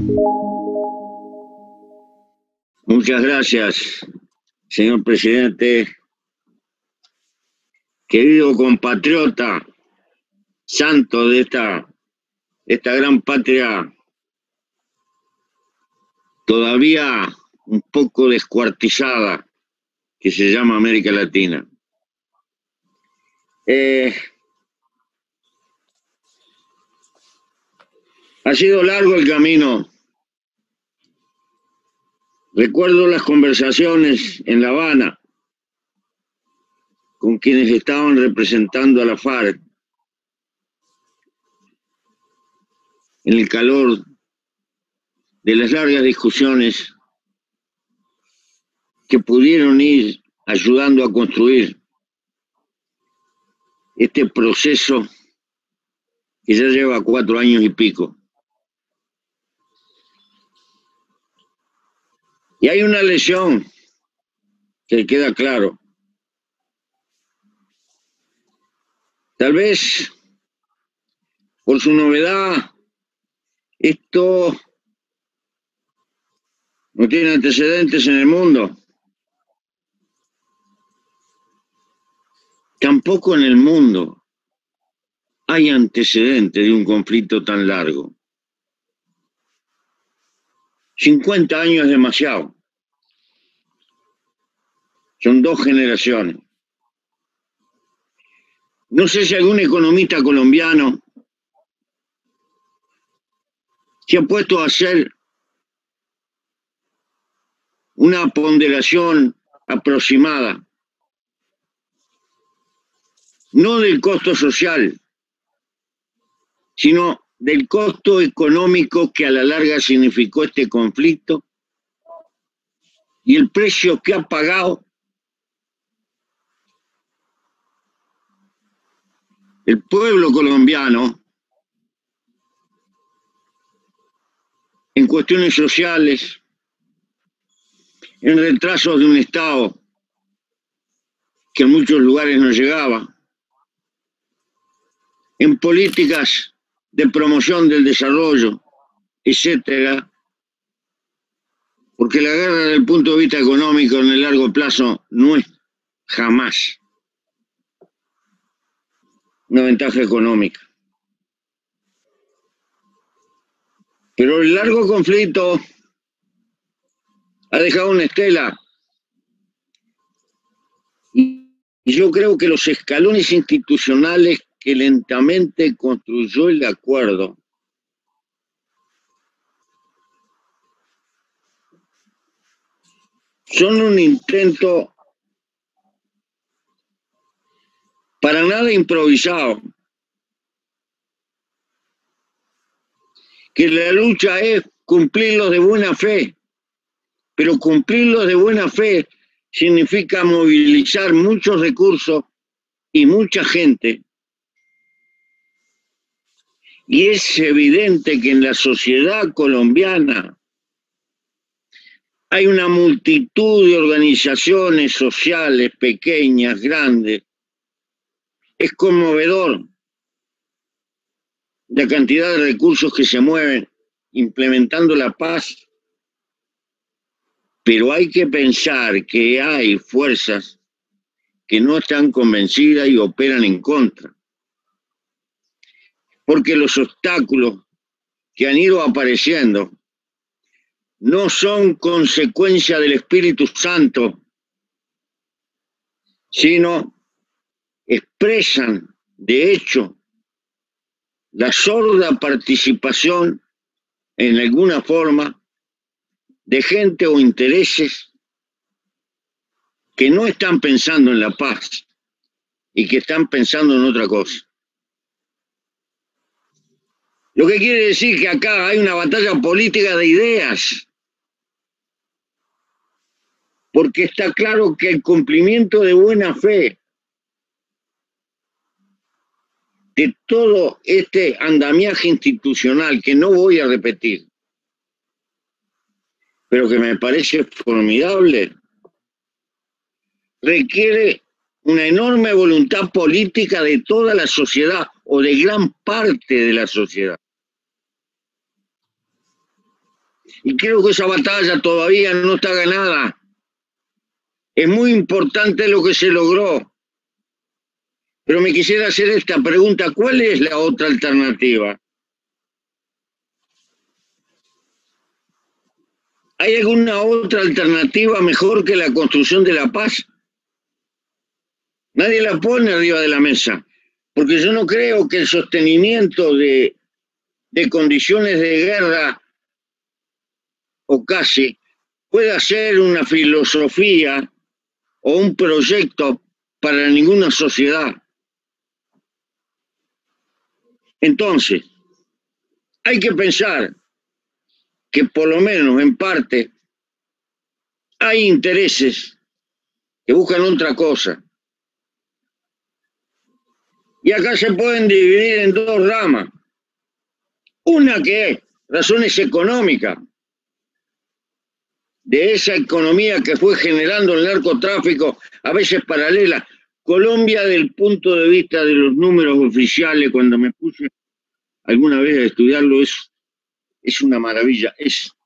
Muchas gracias, señor presidente. Querido compatriota, santo de esta gran patria, todavía un poco descuartizada, que se llama América Latina. Ha sido largo el camino. Recuerdo las conversaciones en La Habana con quienes estaban representando a la FARC en el calor de las largas discusiones que pudieron ir ayudando a construir este proceso que ya lleva 4 años y pico. Y hay una lección que queda claro. Tal vez por su novedad, esto no tiene antecedentes en el mundo. Tampoco en el mundo hay antecedentes de un conflicto tan largo. 50 años es demasiado. Son 2 generaciones. No sé si algún economista colombiano se ha puesto a hacer una ponderación aproximada, no del costo social, sino del costo económico que a la larga significó este conflicto y el precio que ha pagado el pueblo colombiano en cuestiones sociales, en retrasos de un Estado que en muchos lugares no llegaba, en políticas de promoción del desarrollo, etcétera, porque la guerra desde el punto de vista económico en el largo plazo no es jamás una ventaja económica. Pero el largo conflicto ha dejado una estela. Y yo creo que los escalones institucionales que lentamente construyó el acuerdo son un intento para nada improvisado, que la lucha es cumplirlos de buena fe, pero cumplirlos de buena fe significa movilizar muchos recursos y mucha gente. Y es evidente que en la sociedad colombiana hay una multitud de organizaciones sociales, pequeñas, grandes. Es conmovedor la cantidad de recursos que se mueven implementando la paz, pero hay que pensar que hay fuerzas que no están convencidas y operan en contra. Porque los obstáculos que han ido apareciendo no son consecuencia del Espíritu Santo, sino expresan, de hecho, la sorda participación en alguna forma de gente o intereses que no están pensando en la paz y que están pensando en otra cosa. Lo que quiere decir que acá hay una batalla política de ideas, porque está claro que el cumplimiento de buena fe de todo este andamiaje institucional, que no voy a repetir, pero que me parece formidable, requiere una enorme voluntad política de toda la sociedad o de gran parte de la sociedad. Y creo que esa batalla todavía no está ganada. Es muy importante lo que se logró. Pero me quisiera hacer esta pregunta: ¿cuál es la otra alternativa? ¿Hay alguna otra alternativa mejor que la construcción de la paz? Nadie la pone arriba de la mesa, porque yo no creo que el sostenimiento de condiciones de guerra, o casi, pueda ser una filosofía o un proyecto para ninguna sociedad. Entonces, hay que pensar que por lo menos en parte hay intereses que buscan otra cosa. Y acá se pueden dividir en dos ramas. Una que es razones económicas, de esa economía que fue generando el narcotráfico, a veces paralela. Colombia, del punto de vista de los números oficiales, cuando me puse alguna vez a estudiarlo, es una maravilla,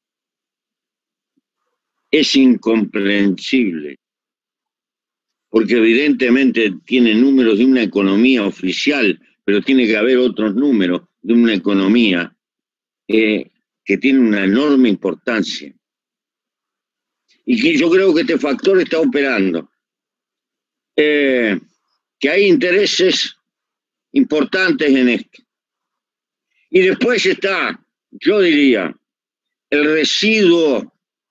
es incomprensible, porque evidentemente tiene números de una economía oficial, pero tiene que haber otros números de una economía que tiene una enorme importancia. Y que yo creo que este factor está operando. Que hay intereses importantes en esto. Y después está, yo diría, el residuo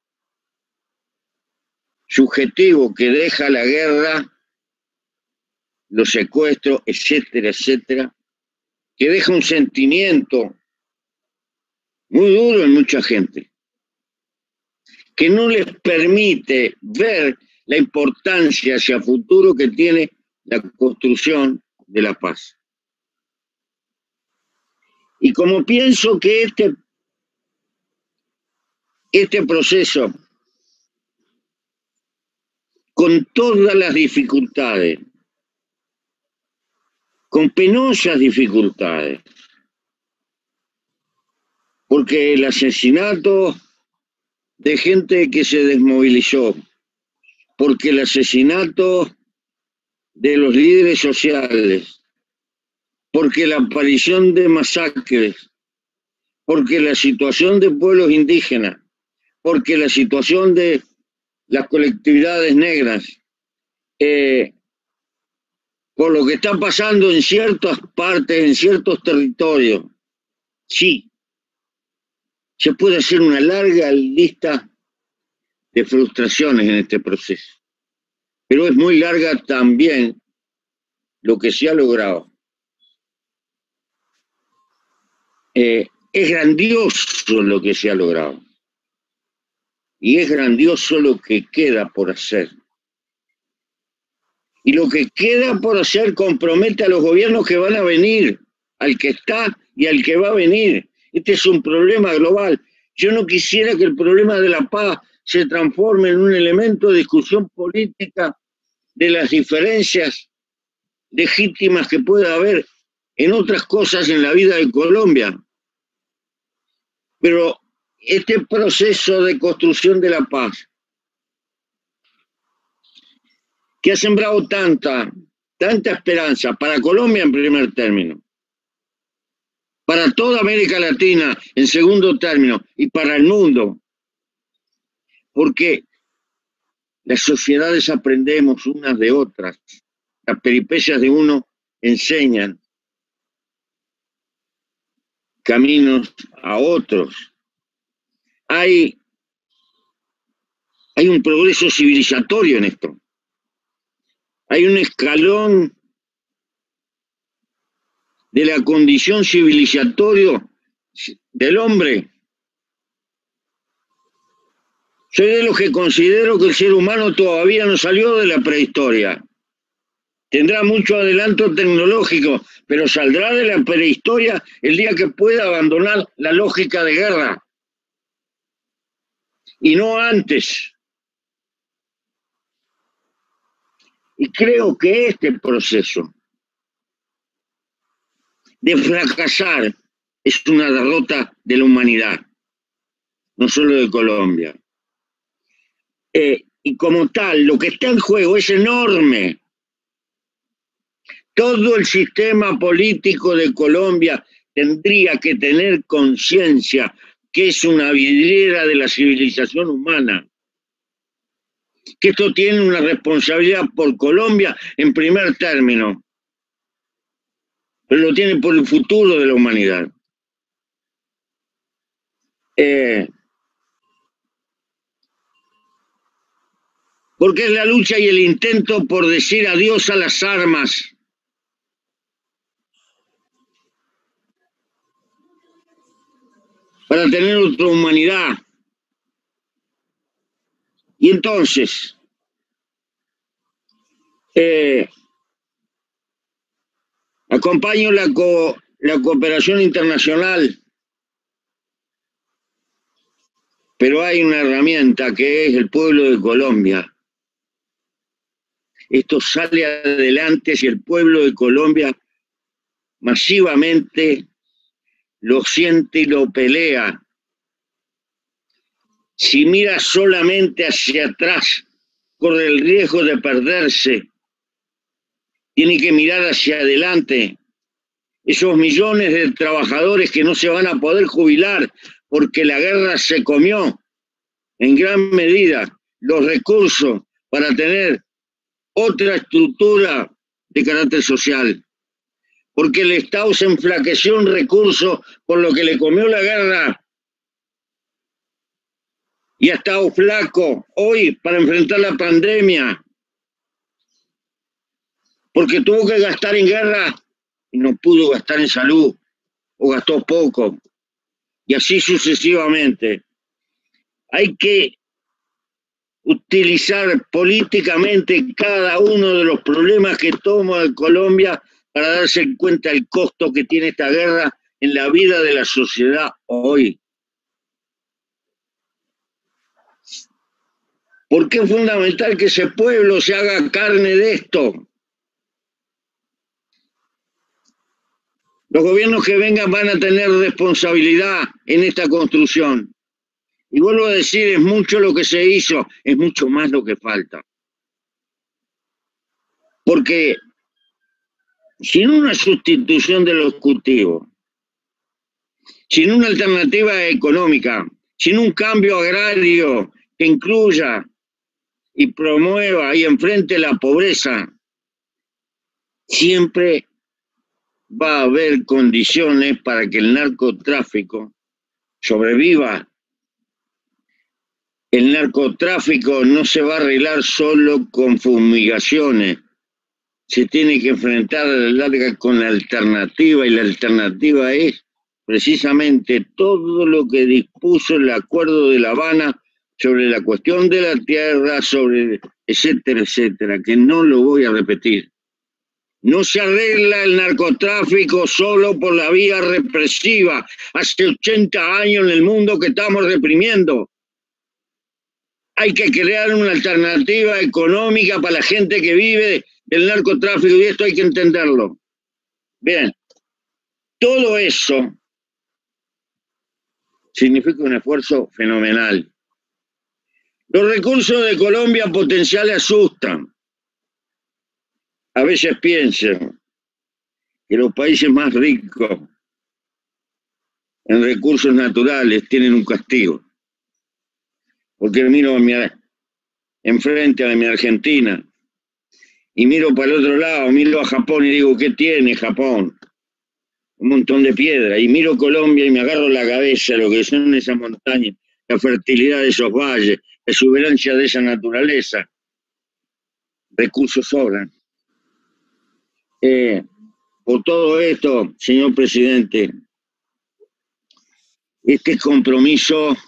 subjetivo que deja la guerra, los secuestros, etcétera, etcétera, que deja un sentimiento muy duro en mucha gente, que no les permite ver la importancia hacia futuro que tiene la construcción de la paz. Y como pienso que este proceso, con todas las dificultades, con penosas dificultades, porque el asesinato de gente que se desmovilizó, porque el asesinato de los líderes sociales, porque la aparición de masacres, porque la situación de pueblos indígenas, porque la situación de las colectividades negras, por lo que está pasando en ciertas partes, en ciertos territorios, sí, se puede hacer una larga lista de frustraciones en este proceso. Pero es muy larga también lo que se ha logrado. Es grandioso lo que se ha logrado. Y es grandioso lo que queda por hacer. Y lo que queda por hacer compromete a los gobiernos que van a venir, al que está y al que va a venir. Este es un problema global. Yo no quisiera que el problema de la paz se transforme en un elemento de discusión política de las diferencias legítimas que pueda haber en otras cosas en la vida de Colombia. Pero este proceso de construcción de la paz, que ha sembrado tanta esperanza para Colombia en primer término, para toda América Latina en segundo término y para el mundo, porque las sociedades aprendemos unas de otras, las peripecias de uno enseñan caminos a otros. Hay un progreso civilizatorio en esto. Hay un escalón de la condición civilizatoria del hombre. Soy de los que considero que el ser humano todavía no salió de la prehistoria. Tendrá mucho adelanto tecnológico, pero saldrá de la prehistoria el día que pueda abandonar la lógica de guerra. Y no antes. Y creo que este proceso de fracasar es una derrota de la humanidad. no solo de Colombia. Y como tal, lo que está en juego es enorme. Todo el sistema político de Colombia tendría que tener conciencia que es una vidriera de la civilización humana, que esto tiene una responsabilidad por Colombia en primer término, pero lo tiene por el futuro de la humanidad. Porque es la lucha y el intento por decir adiós a las armas. Para tener otra humanidad. Y entonces, acompaño la cooperación internacional, pero hay una herramienta que es el pueblo de Colombia. Esto sale adelante si el pueblo de Colombia masivamente lo siente y lo pelea. Si mira solamente hacia atrás, corre el riesgo de perderse. Tiene que mirar hacia adelante. Esos millones de trabajadores que no se van a poder jubilar porque la guerra se comió en gran medida los recursos para tener otra estructura de carácter social. Porque el Estado se enflaqueció en recursos por lo que le comió la guerra y ha estado flaco hoy para enfrentar la pandemia. Porque tuvo que gastar en guerra y no pudo gastar en salud, o gastó poco, y así sucesivamente. Hay que utilizar políticamente cada uno de los problemas que toma Colombia para darse cuenta del costo que tiene esta guerra en la vida de la sociedad hoy. Porque es fundamental que ese pueblo se haga carne de esto. Los gobiernos que vengan van a tener responsabilidad en esta construcción. Y vuelvo a decir, es mucho lo que se hizo, es mucho más lo que falta. Porque sin una sustitución de los cultivos, sin una alternativa económica, sin un cambio agrario que incluya y promueva y enfrente la pobreza, siempre va a haber condiciones para que el narcotráfico sobreviva. El narcotráfico no se va a arreglar solo con fumigaciones. Se tiene que enfrentar a la larga con la alternativa, y la alternativa es precisamente todo lo que dispuso el Acuerdo de La Habana sobre la cuestión de la tierra, sobre etcétera, etcétera, que no lo voy a repetir. No se arregla el narcotráfico solo por la vía represiva. Hace 80 años en el mundo que estamos reprimiendo. Hay que crear una alternativa económica para la gente que vive del narcotráfico, y esto hay que entenderlo. Bien, todo eso significa un esfuerzo fenomenal. Los recursos de Colombia potenciales asustan. A veces piensan que los países más ricos en recursos naturales tienen un castigo. Porque miro enfrente a mi Argentina y miro para el otro lado, miro a Japón y digo, ¿qué tiene Japón? Un montón de piedra. Y miro Colombia y me agarro la cabeza, lo que son esas montañas, la fertilidad de esos valles, la exuberancia de esa naturaleza. Recursos sobran. Por todo esto, señor presidente, este compromiso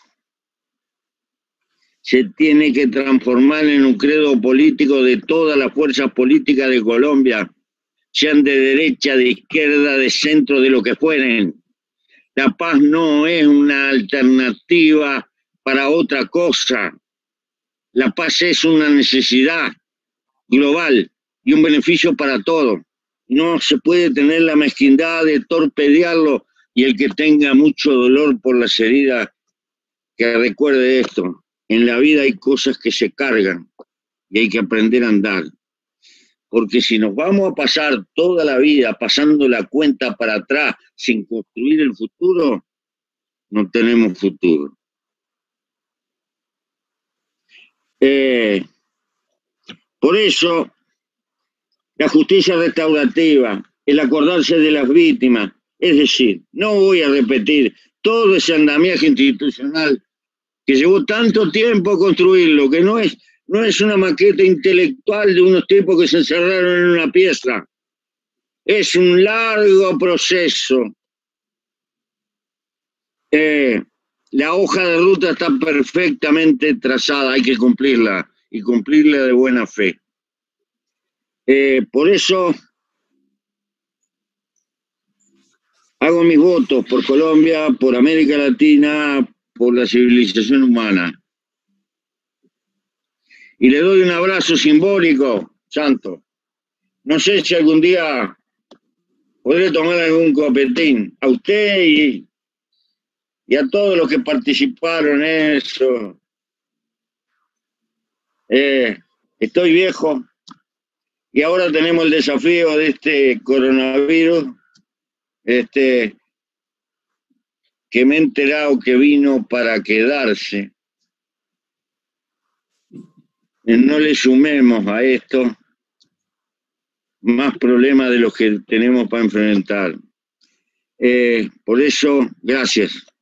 se tiene que transformar en un credo político de todas las fuerzas políticas de Colombia, sean de derecha, de izquierda, de centro, de lo que fueren. La paz no es una alternativa para otra cosa. La paz es una necesidad global y un beneficio para todos. No se puede tener la mezquindad de torpedearlo, y el que tenga mucho dolor por las heridas que recuerde esto: en la vida hay cosas que se cargan y hay que aprender a andar. Porque si nos vamos a pasar toda la vida pasando la cuenta para atrás sin construir el futuro, no tenemos futuro. Por eso, la justicia restaurativa, el acordarse de las víctimas, es decir, no voy a repetir todo ese andamiaje institucional que llevó tanto tiempo construirlo, que no es una maqueta intelectual de unos tipos que se encerraron en una pieza. Es un largo proceso. La hoja de ruta está perfectamente trazada, hay que cumplirla, y cumplirla de buena fe. Por eso hago mis votos por Colombia, por América Latina, por la civilización humana. Y le doy un abrazo simbólico, Santo. No sé si algún día podré tomar algún copetín. A usted y a todos los que participaron en eso. Estoy viejo y ahora tenemos el desafío de este coronavirus, que me he enterado que vino para quedarse. No le sumemos a esto más problemas de los que tenemos para enfrentar. Por eso, gracias.